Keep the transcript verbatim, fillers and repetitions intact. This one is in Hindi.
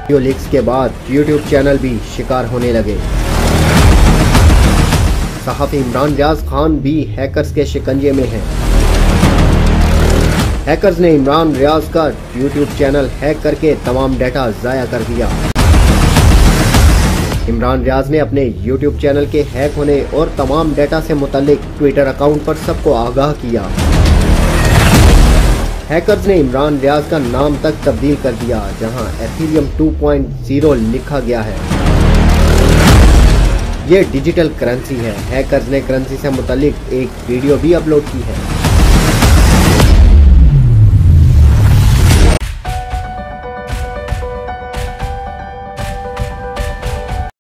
वीडियो लीक्स के बाद यूट्यूब चैनल भी शिकार होने लगे। सहाफ़ी इमरान रियाज खान भी हैकर्स के शिकंजे में हैं। हैकर्स ने इमरान रियाज का यूट्यूब चैनल हैक करके तमाम डेटा ज़ाया कर दिया। इमरान रियाज ने अपने यूट्यूब चैनल के हैक होने और तमाम डेटा से मुतल्लिक ट्विटर अकाउंट पर सबको आगाह किया। हैकर्स ने इमरान रियाज का नाम तक तब्दील कर दिया, जहां एथेरियम टू पॉइंट ज़ीरो लिखा गया है। ये डिजिटल करेंसी है। हैकर्स ने करेंसी से मुतल्लिक एक वीडियो भी अपलोड की है।